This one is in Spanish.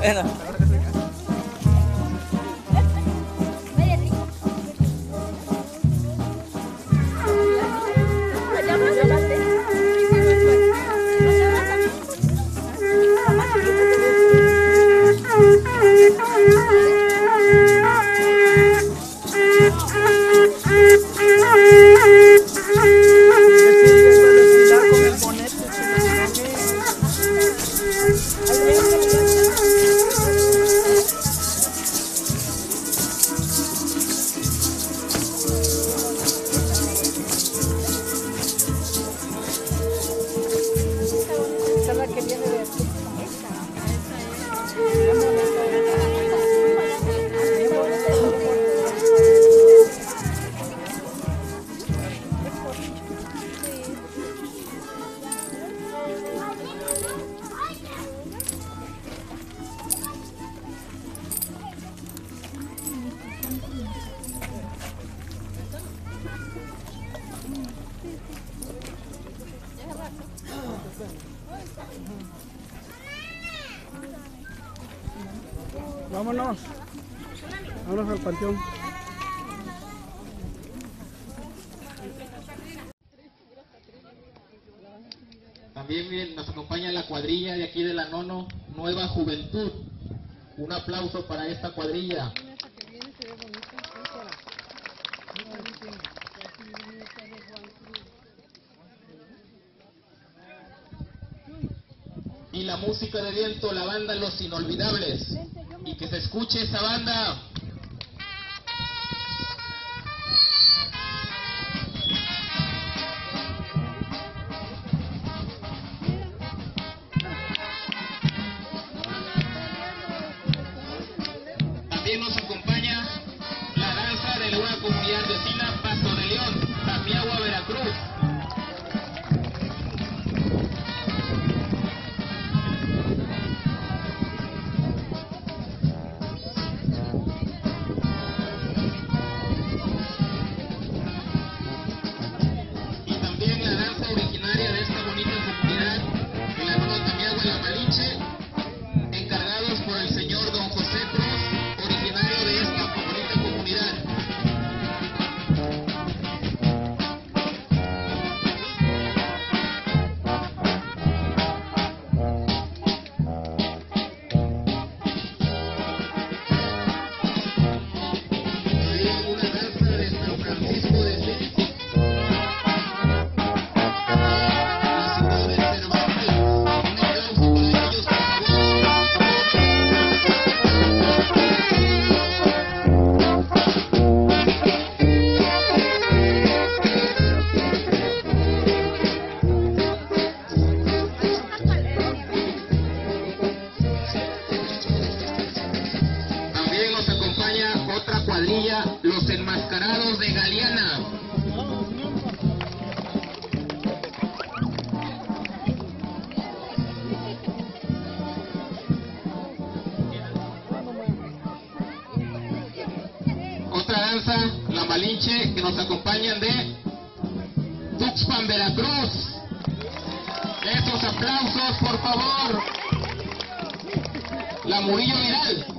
Bueno. Vámonos. Vámonos al panteón. También miren, nos acompaña la cuadrilla de aquí de la Nono, Nueva Juventud. Un aplauso para esta cuadrilla. Y la música de viento, la banda Los Inolvidables. Y que se escuche esa banda. También nos acompaña la danza de la nueva comunidad de Ocila, Paso de León, Tamiagua, Veracruz. Y también la danza originaria de esta bonita comunidad, de la nueva Tamiagua y la Malinche, encargados por el señor Don José Cruz, originario de esta bonita comunidad. También una danza de San Francisco de Asís, la ciudad de Cervantes. Un aplauso para ellos, por También nos acompaña otra cuadrilla, Los Enmascarados de Galeana. Otra danza, la Malinche, que nos acompañan de Tuxpan, Veracruz. Esos aplausos, por favor. La Murillo Vidal.